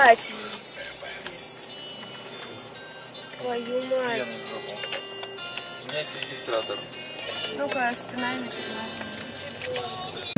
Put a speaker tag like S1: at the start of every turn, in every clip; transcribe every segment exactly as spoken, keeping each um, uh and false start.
S1: блядь! Твою мать.
S2: У меня есть регистратор.
S1: Ну-ка, останови на тормози.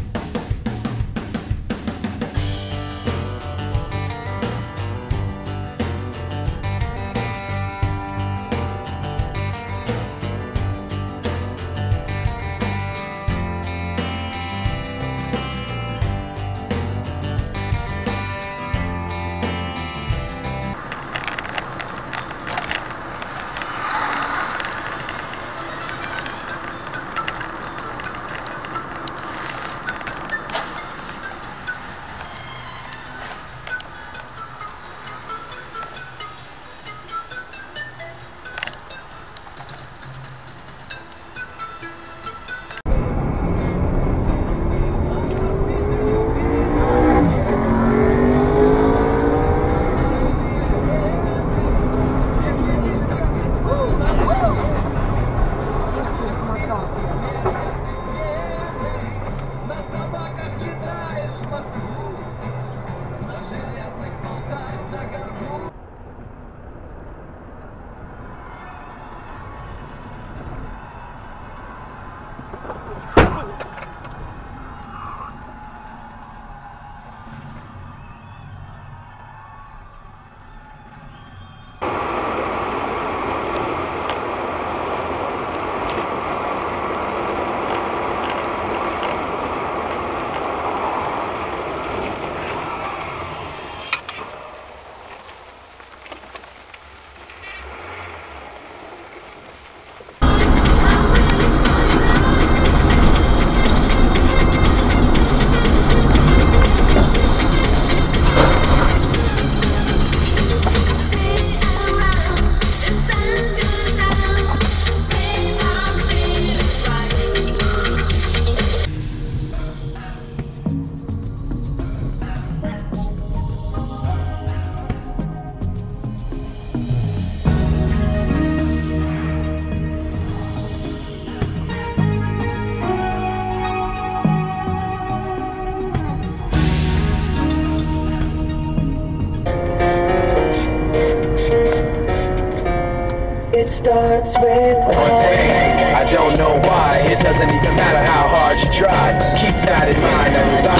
S3: It starts with one thing, I don't know why. It doesn't even matter how hard you try. Keep that in mind.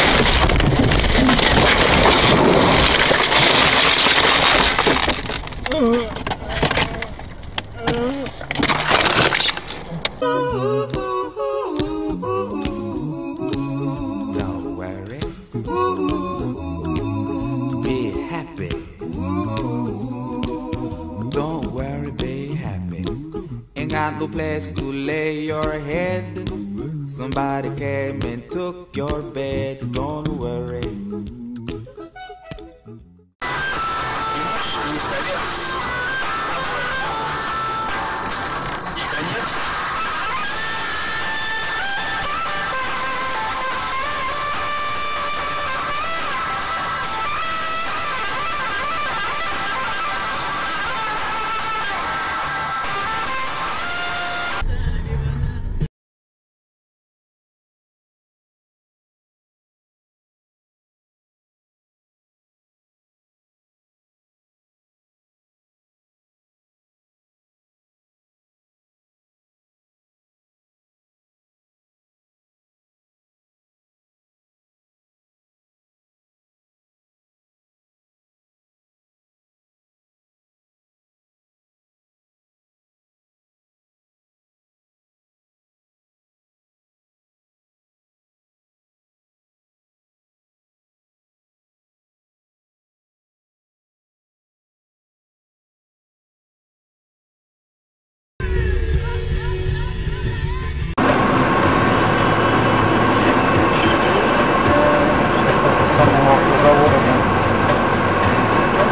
S4: Don't worry, be happy. Don't worry, be happy. Ain't got no place to lay your head. Somebody came and took your bed. Don't worry.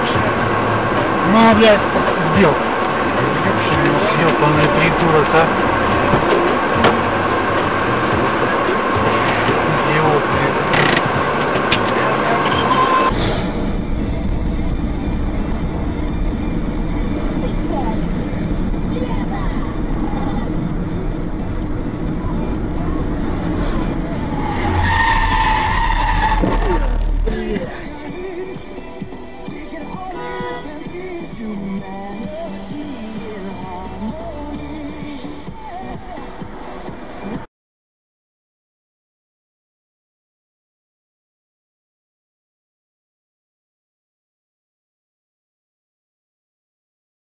S5: Ну, блядь, сбил. Сбил, полная придурок, а.